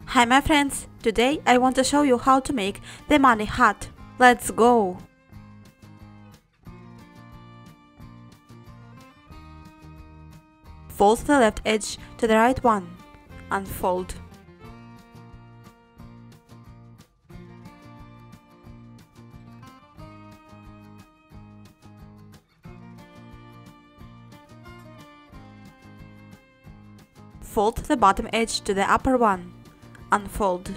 Hi my friends, today I want to show you how to make the money hat. Let's go! Fold the left edge to the right one. Unfold. Fold the bottom edge to the upper one. Unfold.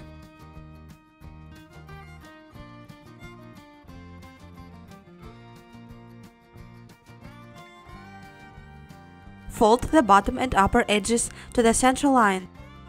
Fold the bottom and upper edges to the central line.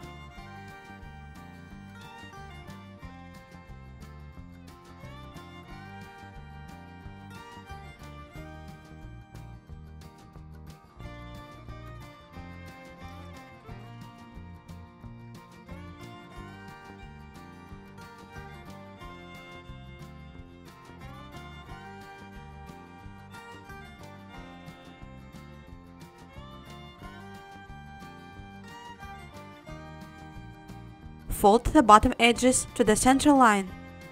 Fold the bottom edges to the central line.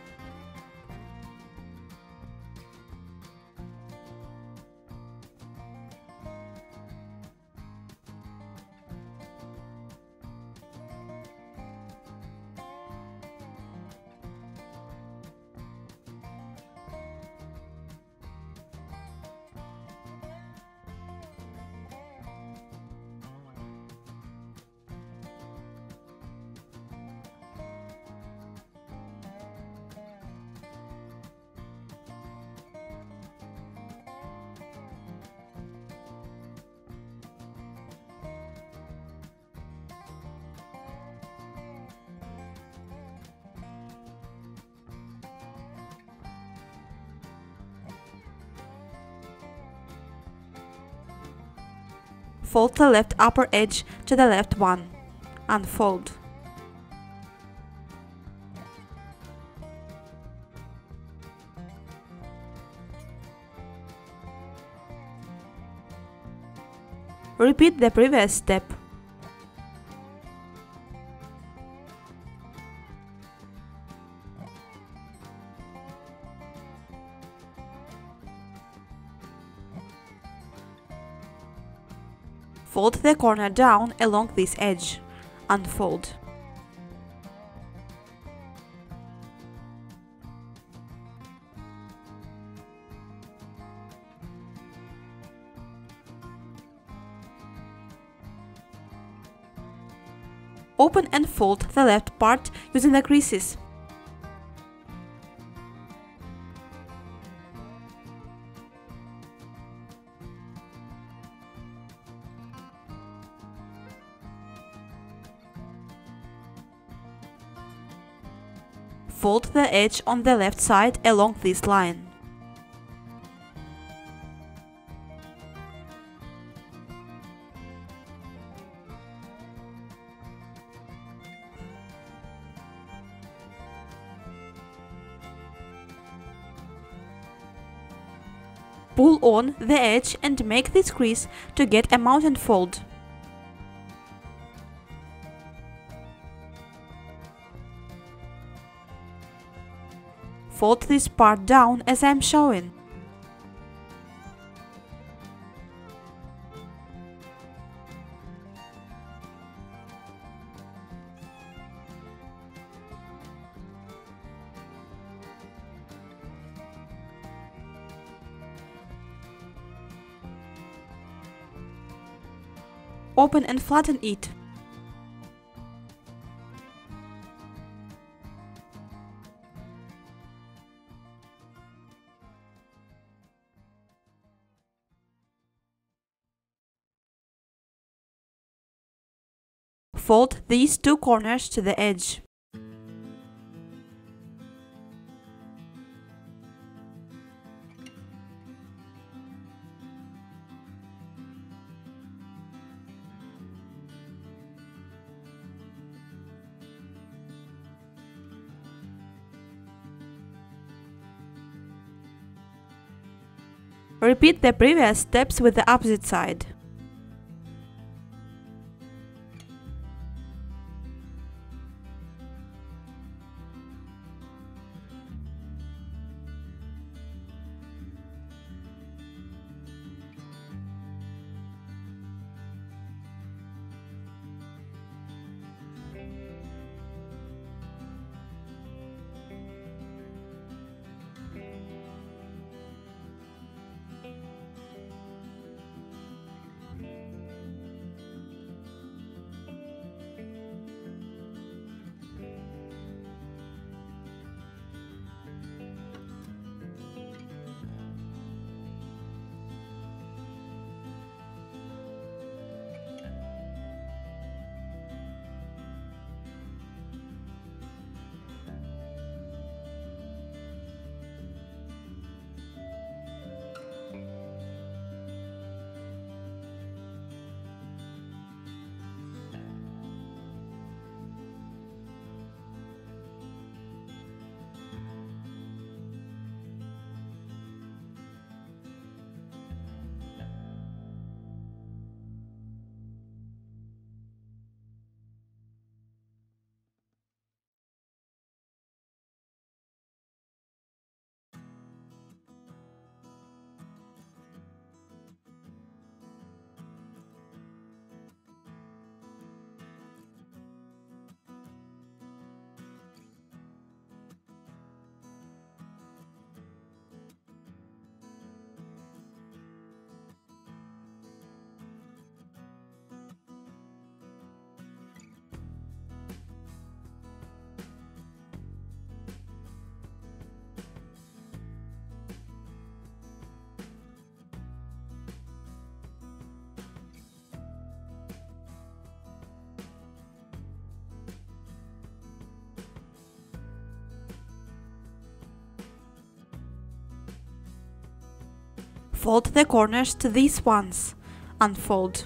Fold the left upper edge to the left one. Unfold. Repeat the previous step. Fold the corner down along this edge. Unfold. Open and fold the left part using the creases. Fold the edge on the left side along this line. Pull on the edge and make this crease to get a mountain fold. Fold this part down as I am showing. Open and flatten it. Fold these two corners to the edge. Repeat the previous steps with the opposite side. Fold the corners to these ones. Unfold.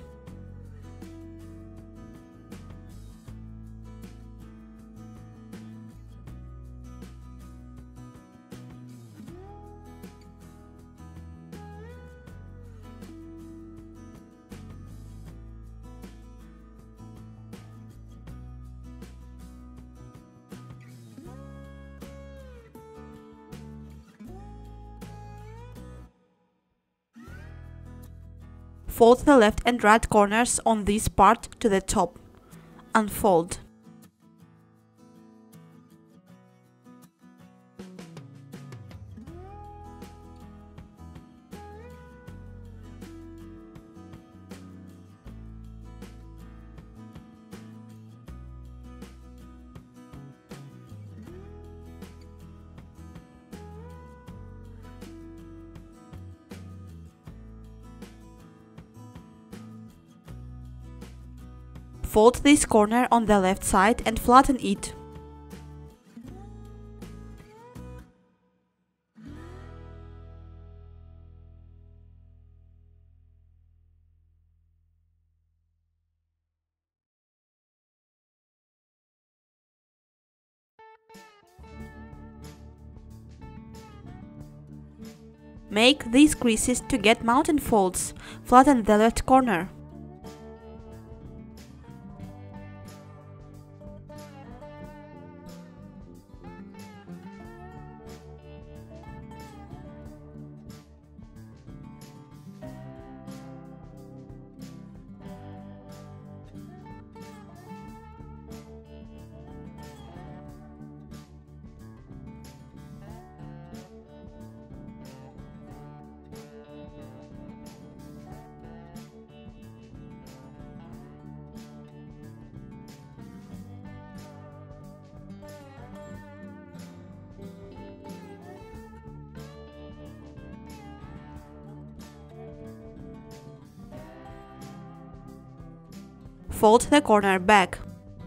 Fold the left and right corners on this part to the top. Unfold. Fold this corner on the left side and flatten it. Make these creases to get mountain folds. Flatten the left corner. Fold the corner back.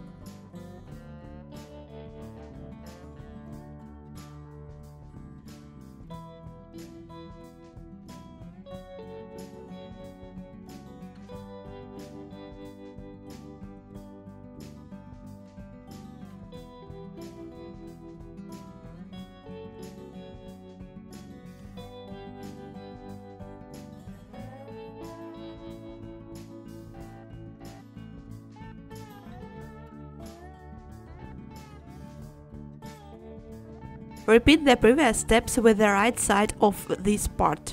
Repeat the previous steps with the right side of this part.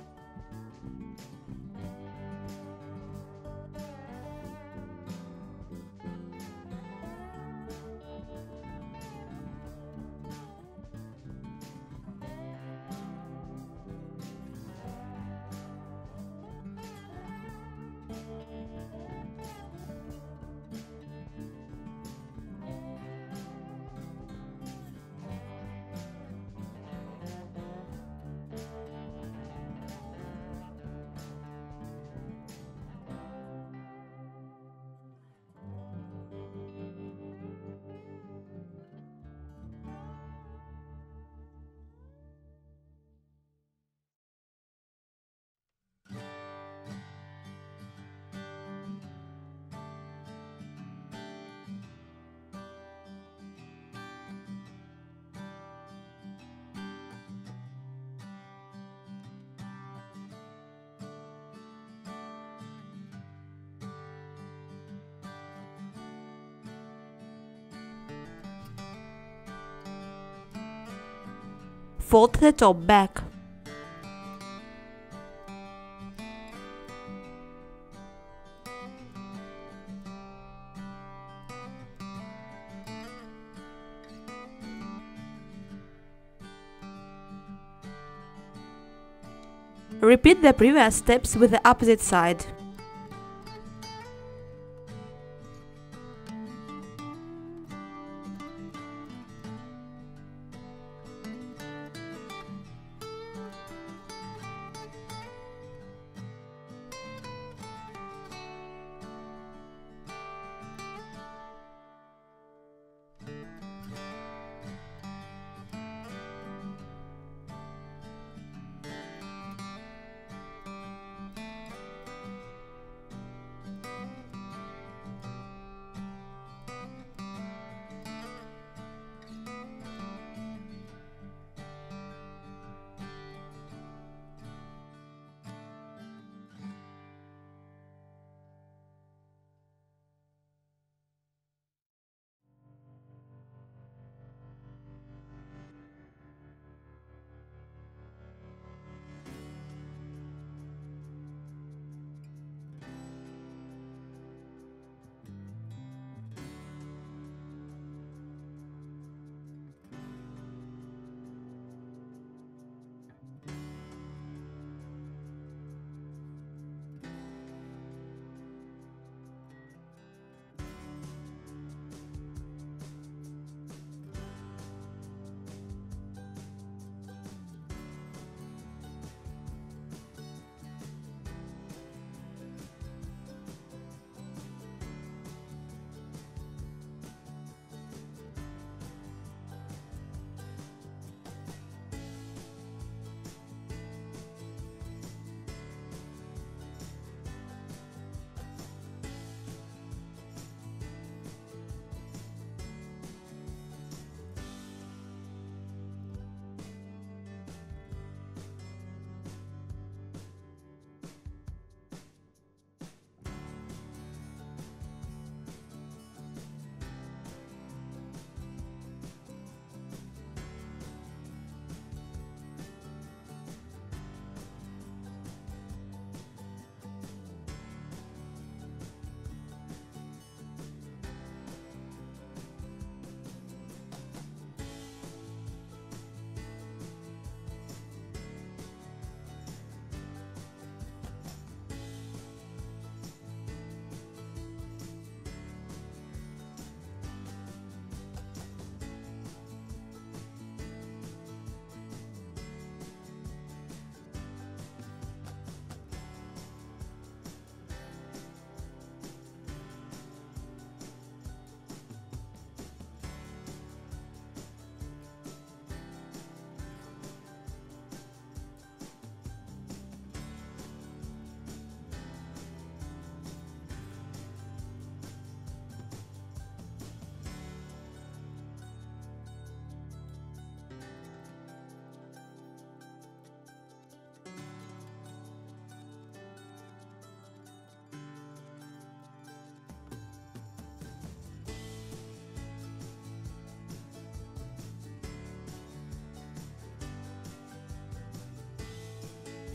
Fold the top back. Repeat the previous steps with the opposite side.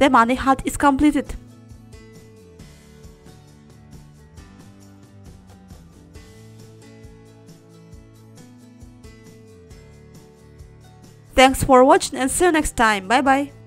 The money hut is completed. Thanks for watching and see you next time. Bye bye.